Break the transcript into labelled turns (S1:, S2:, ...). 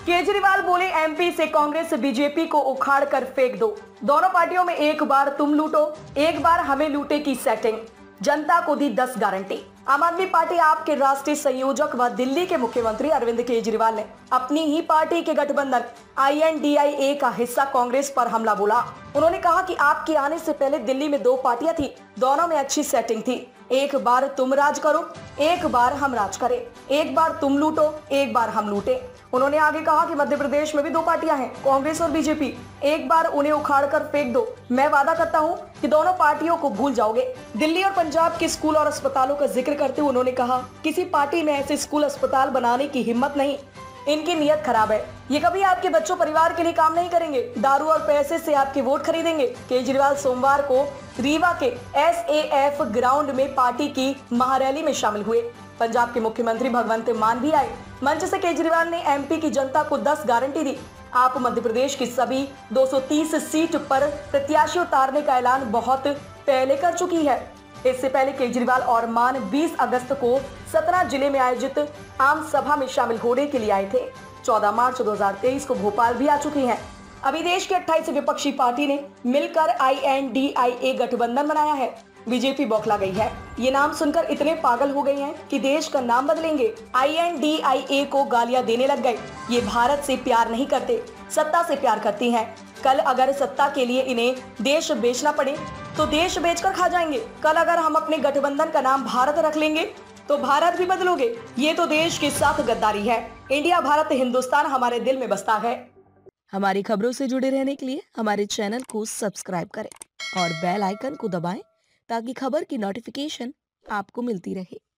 S1: केजरीवाल बोले एमपी से कांग्रेस बीजेपी को उखाड़ कर फेंक दो। दोनों पार्टियों में एक बार तुम लूटो, एक बार हमें लूटे की सेटिंग। जनता को दी 10 गारंटी। आम आदमी पार्टी आप के राष्ट्रीय संयोजक व दिल्ली के मुख्यमंत्री अरविंद केजरीवाल ने अपनी ही पार्टी के गठबंधन INDIA का हिस्सा कांग्रेस पर हमला बोला। उन्होंने कहा कि आपके आने से पहले दिल्ली में 2 पार्टियां थी, दोनों में अच्छी सेटिंग थी। एक बार तुम राज करो, एक बार हम राज करें। एक बार तुम लूटो, एक बार हम लूटे। उन्होंने आगे कहा कि मध्य प्रदेश में भी 2 पार्टियां हैं, कांग्रेस और बीजेपी। एक बार उन्हें उखाड़ कर फेंक दो। मैं वादा करता हूं कि दोनों पार्टियों को भूल जाओगे। दिल्ली और पंजाब के स्कूल और अस्पतालों का जिक्र करते हुए उन्होंने कहा, किसी पार्टी में ऐसे स्कूल अस्पताल बनाने की हिम्मत नहीं। इनकी नीयत खराब है। ये कभी आपके बच्चों परिवार के लिए काम नहीं करेंगे। दारू और पैसे से आपके वोट खरीदेंगे। केजरीवाल सोमवार को रीवा के SAF ग्राउंड में पार्टी की महारैली में शामिल हुए। पंजाब के मुख्यमंत्री भगवंत मान भी आए। मंच से केजरीवाल ने MP की जनता को 10 गारंटी दी। आप मध्य प्रदेश की सभी 230 सीट पर प्रत्याशी उतारने का ऐलान बहुत पहले कर चुकी है। इससे पहले केजरीवाल और मान 20 अगस्त को सतना जिले में आयोजित आम सभा में शामिल होने के लिए आए थे। 14 मार्च 2023 को भोपाल भी आ चुकी हैं। अभी देश की 28 विपक्षी पार्टी ने मिलकर INDIA गठबंधन बनाया है। बीजेपी बौखला गई है। ये नाम सुनकर इतने पागल हो गए हैं कि देश का नाम बदलेंगे। INDIA को गालियां देने लग गए। ये भारत से प्यार नहीं करते, सत्ता से प्यार करती हैं। कल अगर सत्ता के लिए इन्हें देश बेचना पड़े तो देश बेचकर खा जाएंगे। कल अगर हम अपने गठबंधन का नाम भारत रख लेंगे तो भारत भी बदलोगे। ये तो देश के साथ गद्दारी है। इंडिया, भारत, हिंदुस्तान हमारे दिल में बसता है।
S2: हमारी खबरों से जुड़े रहने के लिए हमारे चैनल को सब्सक्राइब करें और बेल आइकन को दबाएं ताकि खबर की नोटिफिकेशन आपको मिलती रहे।